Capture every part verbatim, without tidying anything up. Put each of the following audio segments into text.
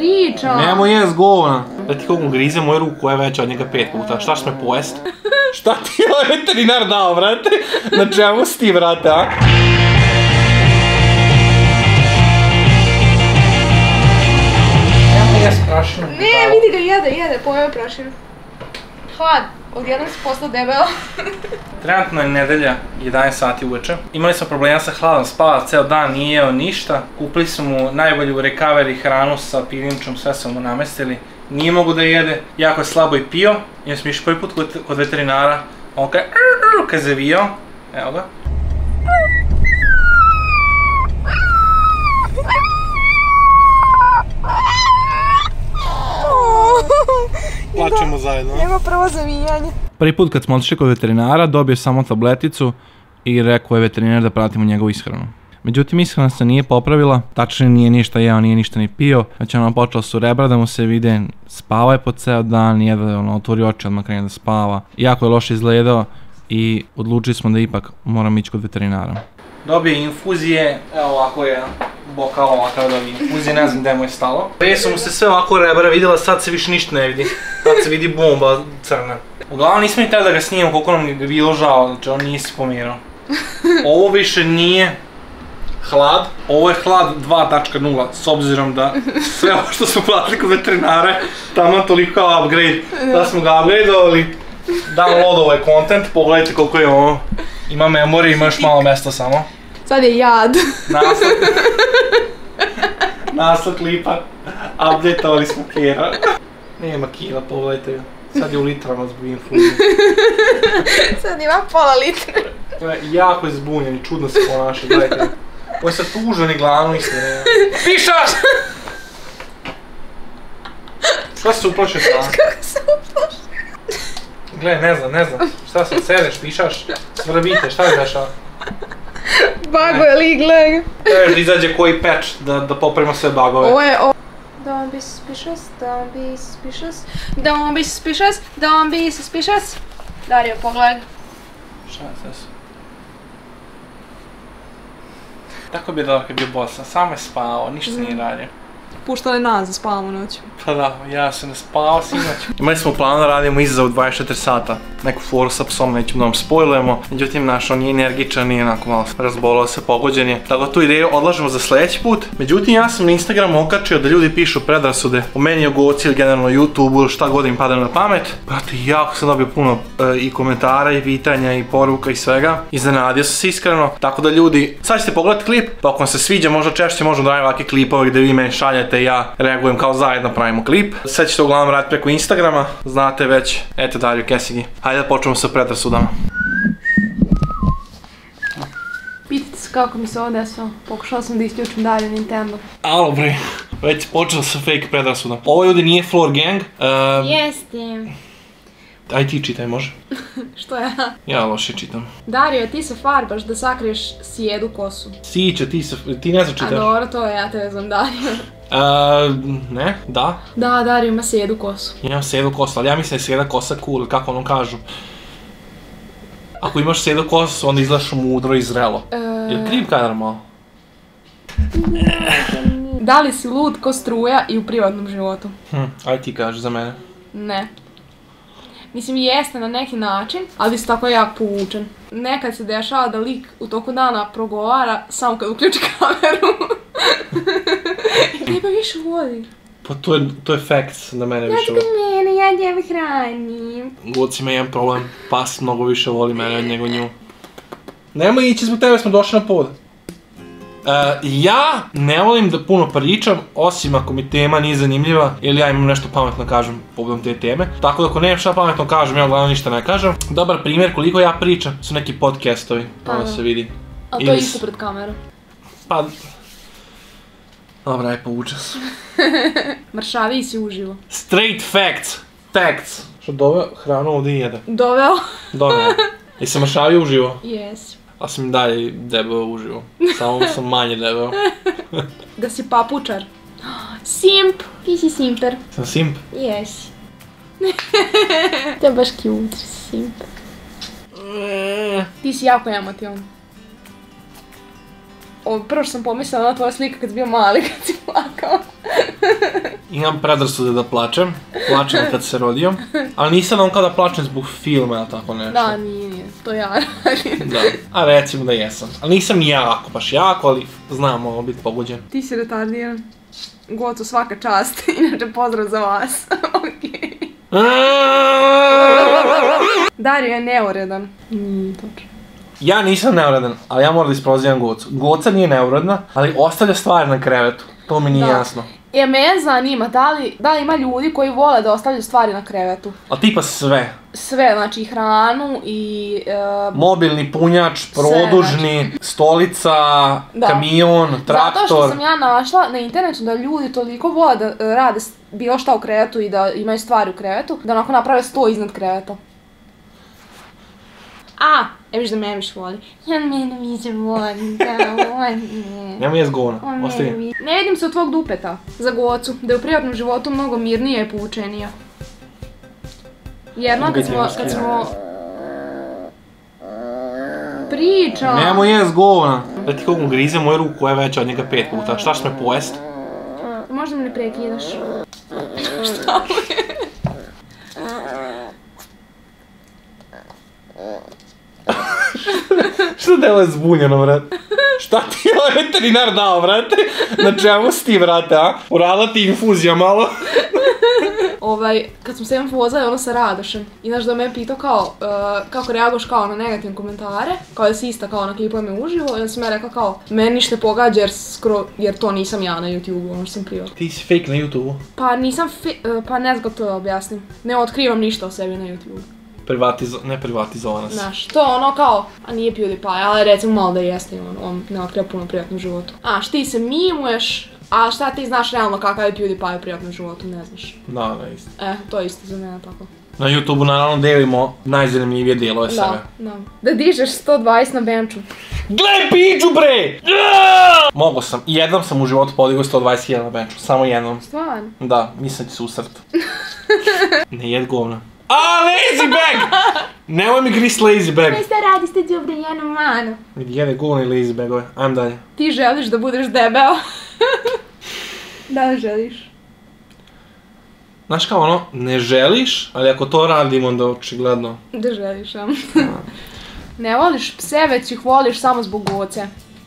pričam? Nemo jest govna. Da ti kako grize moju ruku koja je veća od njega pet puta. Šta će me pojest? Šta ti je ovaj veterinar dao, brate? Na čemu si ti, brate, a? Nemo jest prašinu. Ne, vidi ga, jede, jede, pojeo prašinu. Hlad, odjednom si postao debelo. Trenutno je nedelja, jedanaest sati uveče. Imali smo problema sa hladom, spava ceo dan, nije jeo ništa. Kupili smo mu najbolju recovery hranu sa pirinčom, sve smo mu namestili. Nije mogu da jede, jako je slabo i pio. I smo išli prvi put kod veterinara. On kaj, kaj je zavijao. Evo ga. Plačemo zajedno. Njego prvo zavijanje. Prvi put kad smo otišli kod veterinara, dobio samo tableticu i rekao je veterinar da pratimo njegovu ishranu. Međutim, ishrana se nije popravila, tačnije nije ništa jeo, nije ništa ni pio, već ono počelo su rebra da mu se vide, spava je po ceo dan, jedva ono, otvori oči odmah krene da spava. Jako je loše izgledao i odlučili smo da ipak moram ići kod veterinara. Dobio infuzije, evo ovako je bokal ovakav dobio infuzije, ne znam gde mu je stalo. Prije su mu se sve ovako rebra vidjela, sad se više ništa ne vidi, sad se vidi bomba crna. Uglavnom nismo ni trebali da ga snimamo koliko nam je bilo žao, znači on nije se pomirao. Ovo više nije hlad, ovo je hlad dva tačka nula, s obzirom da sve ovo što smo platili kod veterinare, tamo toliko kao upgrade, da smo ga upgradeovali, downloadovo je content, pogledajte koliko je ovo, ima memory, ima još malo mesta samo. Sad je jad. Naslov, naslov klipa, updateovali smo Kira. Nema kila, pogledajte ga, sad je u litrama zbog infuzije. Sad ima pola litra. Jako je zbunjen i čudno se ponaša, gledajte ga. Ovo je sad tužan i glavno isto, ne. Pišaš! Šta se uplašio tamo? Kako se uplašio? Gle, ne znam, ne znam. Šta sad sedeš, pišaš? Svrbite, šta je dešava? Bagove li, gle. Treba da izađe koji patch da popravimo sve bagove. Ovo je ovo. Don't be suspicious, don't be suspicious, don't be suspicious, don't be suspicious. Dario, pogledaj. Šta je sve su? Tako bi je dobro kad je bio bosan, samo je spavao, ništa nije radio. Puštali nas da spavamo noću. Pa da, ja sam ne spavao sinoć. Imali smo plan da radimo izazov dvadeset četiri sata. Neku foru sa psom, nećemo da vam spojlujemo. Međutim, naš on nije energičan, nije onako malo razbolao se, pogođen je. Tako da tu ideju odlažemo za sljedeći put. Međutim, ja sam na Instagramu okačio da ljudi pišu predrasude o meni, o Goci ili generalno YouTubeu ili šta god im pada na pamet. Brate, jako sam dobio puno i komentara i pitanja i poruka i svega. Iznenadio sam se iskreno. Tako da ljudi, sad ćete pogledati klip, pa ako vam se sviđa, možda češće možemo da radimo ovakve klipove gde vi meni šaljete i ja reagujem kao zajedno pravimo klip. Sad ćete uglavnom raditi preko Instagrama, znate već. Eto Dario Kesigi. Hajde da počnemo sa predrasudama. Pitajte se kako mi se ovo desilo. Pokušala sam da isključim dalje Nintendo. Alo bre, već počeo sa fake predrasudom. Ovo ljudi nije Floor Gang. Jeste. Aj ti čitaj, može? Što ja? Ja loše čitam. Dario, ti se farbaš da sakriješ sjedu kosu. Siće, ti se, ti ne znam čitaš. A dobro, to je, ja te znam, Dario. Ne, da. Da, Dario ima sjedu kosu. Imam sjedu kosu, ali ja mislim da je sjeda kosa cool, kako ono kažu. Ako imaš sjedu kosu, onda izgledaš mudro i zrelo. Jel kriv kadar malo? Da li si lud ko struja i u privatnom životu? Hm, aj ti kaži za mene. Ne. Mislim, jeste na neki način, ali si tako jak povučen. Nekad se dešava da lik u toku dana progovara samo kad uključi kameru. I tebe više voli. Pa to je, to je facts da mene više voli. Ja ti mene, ja tebe hranim. Goc ima jedan problem, pas mnogo više voli mene od nego nju. Nemoj ići, zbog tebe smo došli na pod. Ja ne volim da puno pričam, osim ako mi tema nije zanimljiva ili ja imam nešto pametno kažem povodom te teme. Tako da ako nemam šta pametno kažem, ja uglavnom ništa ne kažem. Dobar primjer koliko ja pričam su neki podcastovi, ono se vidi. A to je isto pred kamerom. Pa... Dobra, aj povučem se. Mršaviji si uživo. Straight facts! Facts! Što doveo hranu ovdje i jede. Doveo? Doveo. Jesi mršavio uživo? Jesi. A sam i dalje debeo uživo. Samo sam manje debeo. Da si papučar. Simp! Ti si simper. Sam simp? Jesi. To je baš cute, simp. Ti si jako emotivan. Prvo što sam pomislila na tvoja slika kad si bio mali, kad si plakao. Imam predrasude da plačem, plačem kad se rodio, ali nisam on kao da plačem zbog filma ili tako nešto. Da, nije, nije, to ja radim. Da, a recimo da jesam. Ali nisam jako, baš jako, ali znam ovo biti pobuđen. Ti si retardiran. Gocu, svaka čast, inače pozdrav za vas. Okej. Dario je neuredan. Nije točno. Ja nisam neuredan, ali ja moram da isprozivam Gocu. Goca nije neuredna, ali ostavlja stvari na krevetu. To mi nije jasno. E, me zanima, da li, da li ima ljudi koji vole da ostavljaju stvari na krevetu? A tipa sve. Sve, znači i hranu i... Uh, mobilni punjač, produžni, znači. Stolica, da. Kamion, traktor. Zato što sam ja našla na internetu da ljudi toliko vole da uh, rade bilo šta u krevetu i da imaju stvari u krevetu, da onako naprave sto iznad kreveta. A, e viš da me više voli. Ja mene više volim, da volim. Njemu je zgovna, ostavi. Ne vidim se od tvog dupeta za Gocu, da je u privatnom životu mnogo mirnija i poučenija. Jedno kad smo, kad smo... Pričam. Njemu je zgovna. Da ti kako grize moju ruku koja je veća od njega pet puta, šta ćeš me pojest? Možda me ne prekidaš. Šta mu je? Što delo je zbunjeno, vrate? Šta ti je ovaj veterinar dao, vrate? Na čemu si ti, vrate, a? Uradila ti infuzija malo? Ovaj, kad smo se jednom pozvali ono sa Radošem i znaš da me je pitao kao, uh, kako reagoš kao na negativne komentare, kao da si ista kao na klipove uživo i onda sam ja rekla kao, meni ništa ne pogađa jer, skro, jer to nisam ja na YouTube-u, ono što sam privat. Ti si fake na YouTube-u? Pa nisam, uh, pa ne znam kako to da objasnim, ne otkrivam ništa o sebi na YouTube-u. Privatizo, ne privatizovana si. Znaš, to ono kao, a nije PewDiePie, ali recimo malo da jeste, on, on ne otkriva puno u privatnom životu. A, ti se mimuješ, a šta ti znaš realno kakav je PewDiePie u privatnom životu, ne znaš. Da, da, isto. E, to je isto za mene tako. Na YouTube-u naravno delimo najzanimljivije dijelove sebe. Da, da. Da dižeš sto dvadeset na benču. Gle, piđu bre! Yeah! Mogo sam, i jednom sam u životu podigao sto dvadeset hiljada na benču, samo jednom. Stvarno? Da, mislim ti susret. Ne jed govna. A, lazy bag! Nemoj mi grist lazy bag. Ne šta radi ste džubre jednu manu. Vidi, jede govna i lazy bagove, ajmo dalje. Ti želiš da budeš debeo? Da li želiš? Znaš kao ono, ne želiš, ali ako to radim onda očigledno. Da želiš, a? Ne voliš pse, već ih voliš samo zbog Goce.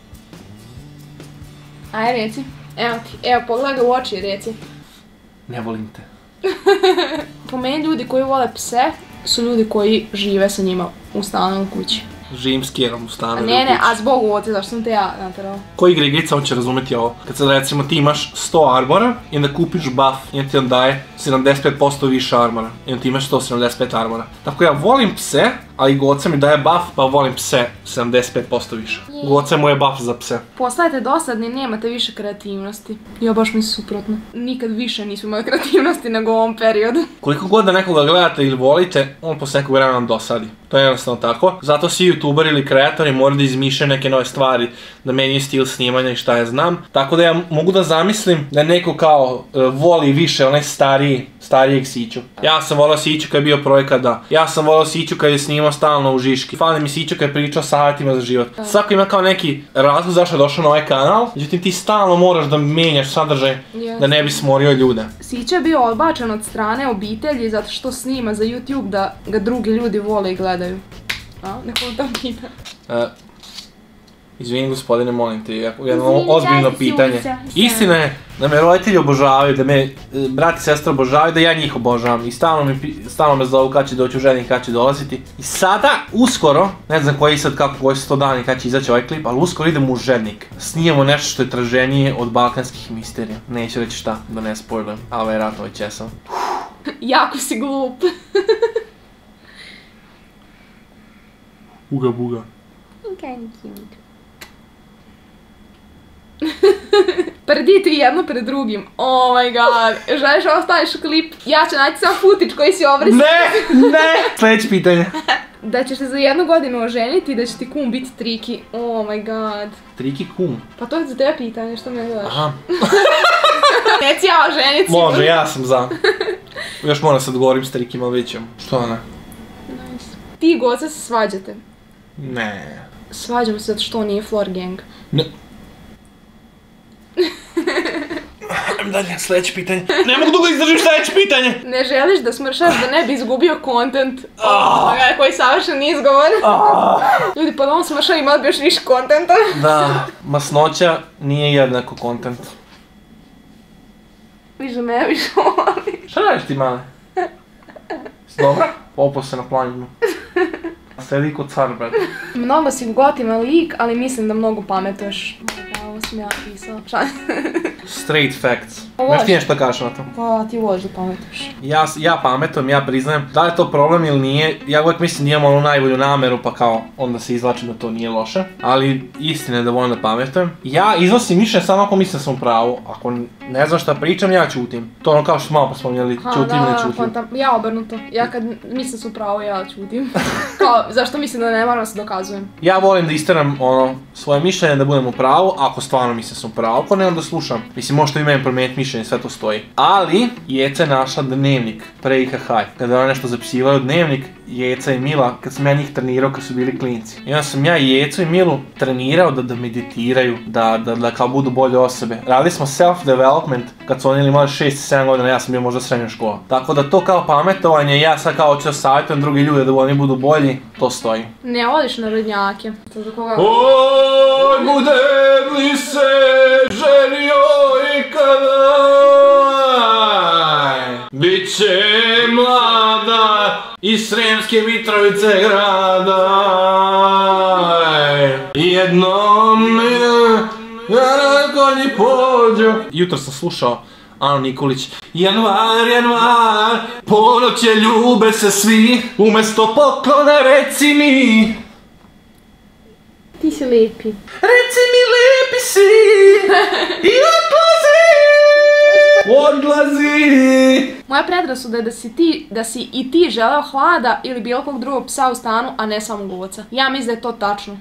Aj, reci. Evo ti, evo pogledaj ga u oči i reci. Ne volim te. Po meni ljudi koji vole pse su ljudi koji žive sa njima u stanu u kući. Živim s Kjerom u stanu. Ne, ne, a zbog Goce, zašto sam te ja naterala? Ko igra igrica, on će razumjeti ovo. Kad sad recimo ti imaš sto armora i onda kupiš buff i on ti on daje sedamdeset pet posto više armora. I onda ti imaš sto sedamdeset pet armora. Tako ja volim pse, ali Goca mi daje buff, pa volim pse sedamdeset pet posto više. Goca mu je buff za pse. Postajete dosadni, nemate više kreativnosti. Ja baš mi suprotno. Nikad više nismo imali kreativnosti nego u ovom periodu. Koliko god da nekoga gledate ili volite, on posle nekog vremena vam dosadi. To je jednostavno tako. Zato svi youtuberi ili kreatori moraju da izmišljaju neke nove stvari, da menjaju stil snimanja i šta ja znam. Tako da ja mogu da zamislim da neko kao uh, voli više onaj stariji, starijeg Siću. Ja sam volao Siću kad je bio projekat, da. Ja sam volao Siću kad je snimao stalno u Žiški. Fali mi Siću kad je pričao savjetima za život. Svako ima kao neki razlog zašto je došao na ovaj kanal, međutim ti stalno moraš da menjaš sadržaj, yes, da ne bi smorio ljude. Sića je bio odbačen od strane obitelji zato što snima za YouTube da ga drugi ljudi vole i gledaju. A, neko to pita. Uh, Izvini gospodine, molim te, jedno ozbiljno pitanje. Istina je da me roditelji obožavaju, da me brat i sestra obožavaju, da ja njih obožavam. I stalno, mi, stalno me zovu kad će doći u ženi i kad će dolaziti. I sada, uskoro, ne znam koji sad kako, koji su to dani kad će izaći ovaj klip, ali uskoro idemo u Žednik. Snijemo nešto što je traženije od balkanskih misterija. Neću reći šta, da ne spojlujem, ali vjerojatno već jesam. Jako si glup. Uga buga. Kinda cute. Prdite jedno pred drugim. Oh my god. Želiš ovo staviš u klip? Ja ću naći sam futić koji si obrisao. Ne, ne. Sljedeće pitanje. Da ćeš se za jednu godinu oženiti i da će ti kum biti Triki. Oh my god. Triki kum? Pa to je za tebe pitanje, što me gledaš? Aha. Neci ja oženiti. Može, ja sam za. Još moram se dogovorim s Trikim, ali vidjet ćemo. Što ne? Nice. Ti i Goca se svađate. Ne. Svađamo se zato što on nije floor gang. Ne. Ajmo dalje, sljedeće pitanje. Ne mogu dugo izdržim sljedeće pitanje. Ne želiš da smršaš da ne bi izgubio kontent. Oh, koji savršen izgovor. Oh. Ljudi, pod ovom smršav imali bi još više kontenta. Da, masnoća nije jednako kontent. Više me više voli. Šta radiš ti, male? Dobro? Popao se na planinu. Sedi kod car, brate. Mnogo si gotivan lik, ali mislim da mnogo pametuješ. Ovo sam ja pisala. Straight facts. Znaš ti nešto kažeš na to? Pa ti voliš da pametuješ. Ja, ja pametujem, ja priznajem. Da li je to problem ili nije? Ja uvijek mislim da imam onu najbolju nameru pa kao onda se izvlačim da to nije loše. Ali istina je da volim da pametujem. Ja iznosim mišljenje samo ako mislim da sam u pravu. Ako ne znam šta pričam, ja ćutim. To ono kao što smo malo pospominjali, ćutim ili ćutim. Da, ja obrnuto. Ja kad mislim da sam u pravu, ja ćutim. Kao, zašto mislim da ne moram da se dokazujem? Ja volim da isteram ono svoje mišljenje da budem u pravu, ako stvarno mislim da sam u pravu, ako ne onda slušam. Mislim, možete i meni promijeniti mišljenje, sve to stoji. Ali, Jeca je našla dnevnik pre I H H. Kada ona nešto zapisivaju dnevnik, Jeca i Mila, kad sam ja njih trenirao kad su bili klinci. I onda sam ja i Jecu i Milu trenirao da, da meditiraju, da, da, da kao budu bolje osobe. Radili smo self-development kad su oni imali šest sedam godina, ja sam bio možda srednja škola. Tako da to kao pametovanje, ja sad kao ću da savjetujem drugi ljude da oni budu bolji, to stoji. Ne voliš narodnjake. To za koga... Oj, budem li se ženio ikada, bit će mlada iz Sremske Mitrovice grada, jednom na konji pođu. Jutro sam slušao Anu Nikolić. Januar, januar, ponoće ljube se svi, umjesto poklona reci mi. Ti si lijepi. Reci mi lijepi si i odlazi, odlazi. Moja predrasuda je da si ti, da si i ti želeo Hlada ili bilo kog drugog psa u stanu, a ne samo Goca. Ja mislim da je to tačno.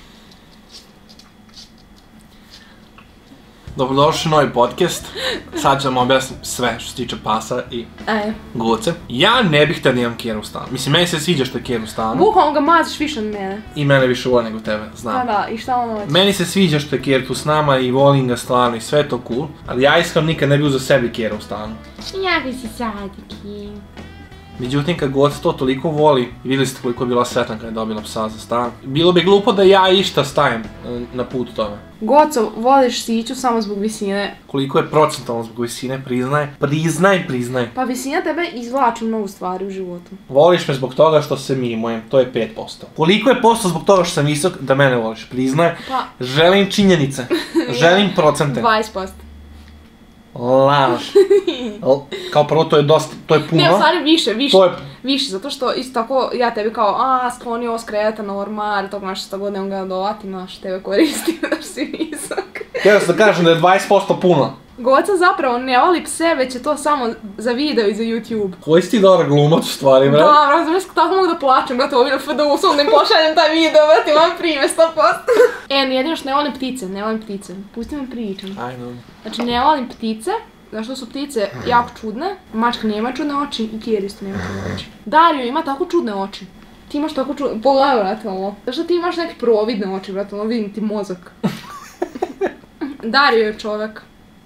Dobrodošli u novi podcast. Sad ću vam objasniti sve što se tiče pasa i Aj. Goce. Ja ne bih htio da imam Kjeru u stanu. Mislim, meni se sviđa što je Kjer u stanu. Bukvalno ga maziš više od mene. I mene više voli nego tebe, znam. Da, da, i šta ono hoće? Meni se sviđa što je Kjer tu s nama i volim ga stvarno i sve to cool. Ali ja iskreno nikad ne bi uzeo sebi Kjera u stanu. Jako si sadiki. Međutim, kad Goca to toliko voli, i vidjeli ste koliko je bila sretna kad je dobila psa za stan, bilo bi glupo da ja išta stajem na put tome. Goco, voliš Siću samo zbog visine. Koliko je procentalno zbog visine, priznaj, priznaj, priznaj. Pa visina tebe izvlači mnogo stvari u životu. Voliš me zbog toga što se mimujem, to je pet posto. Koliko je posto zbog toga što sam visok da mene voliš, priznaj. Pa... Želim činjenice, želim procente. dvadeset posto. Laž. Kao prvo to je dosta, to je puno. Ne, u stvari više, više. To je... Više, zato što isto tako ja tebi kao, a, skloni ovo skreta na ormar, tog naš sto godina ga dovati, naš tebe koristim da si visok. Htio sam da kažem da je dvadeset posto puno. Goca zapravo ne voli pse, već je to samo za video i za YouTube. Koji si ti dobar glumac u stvari, bre? Da, razumiješ, tako mogu da plačem, brate, ovo na F D U, sam da im pošaljem taj video, brate, imam prime, sto posto. E, jedino što ne volim ptice, ne volim ptice, pusti me pričam. Ajde. Znači, ne volim ptice, zašto su ptice jako čudne, mačka nema čudne oči i Kjer isto nema čudne oči. Dario ima tako čudne oči. Ti imaš tako čudne, pogledaj, brate, ovo. Zašto ti imaš neke providne oči, brate, ono vidim ti mozak. Dario je čovjek.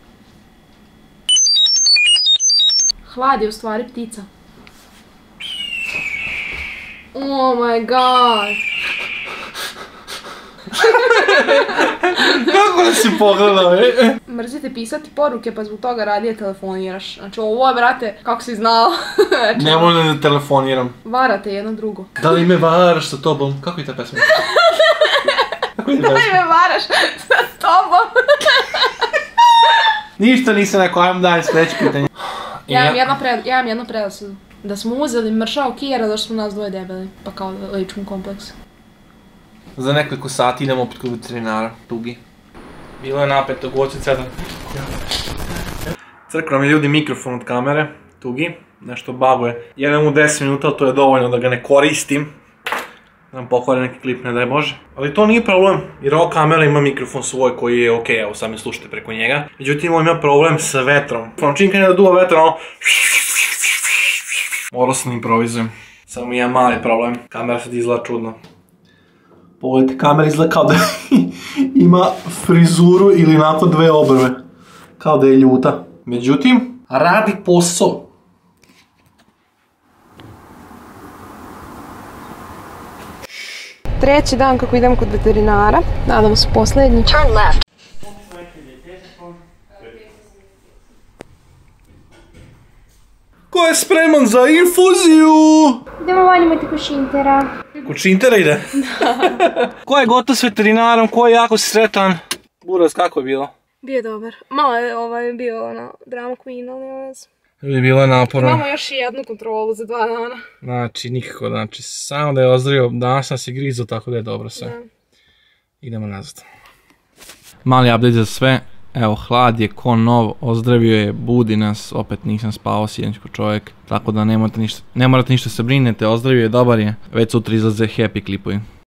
Hlad je u stvari ptica. Oh my god. Kako da si pogledao, e? Mrzite pisati poruke pa zbog toga radije telefoniraš. Znači ovo je, brate, kako si znao. Znači, ne moram da telefoniram. Varate jedno drugo. Da li me varaš sa tobom? Kako je ta pesma? Kako je ta pesma? Da li me varaš sa tobom? Ništa nisam rekao, ajmo dalje sljedeće pitanje. Ja imam jedno pred, ja imam jedno predrasudu. Da smo uzeli mršao Kjera zato što smo nas dvoje debeli. Pa kao ličkom kompleksu. Za nekoliko sati idemo opet kod veterinara, tugi. Bilo je napeto, Goci cedan. Crkno mi ljudi mikrofon od kamere, tugi. Nešto babuje. Jedan u deset minuta, ali to je dovoljno da ga ne koristim. Da nam pokvare neki klip, ne daj Bože. Ali to nije problem, jer ova kamera ima mikrofon svoj koji je okej, evo sad me slušajte preko njega. Međutim, on ima problem sa vetrom. Ono čim kada da duva vetra, ono... Morao sam improvizujem. Samo jedan mali problem, kamera sad izgleda čudno. Pogledajte, kamera izgleda kao da ima frizuru ili nakon dve obrve. Kao da je ljuta. Međutim, radi posao. Treći dan kako idem kod veterinara, nadam se posljednji. Turn left. Ko je spreman za infuziju? Idemo vanjimo ti kušintera. Kučintera ide? Ko je gotov s veterinarom, ko je jako sretan? Buraz, kako je bilo? Bio je dobar. Malo je ovaj bio na drama queen, ali ne znam. Je bilo je naporno. Imamo još i jednu kontrolu za dva dana. Znači, nikako, znači, samo da je ozdravio, danas nas je grizo, tako da je dobro sve. Da. Idemo nazad. Mali update za sve. Evo, hlad je ko nov, ozdravio je, budi nas, opet nisam spao, sjedenčko čovjek, tako da ne morate ništa, ne morate ništa se brinete, ozdravio je, dobar je. Već sutra izlaze happy klipovi.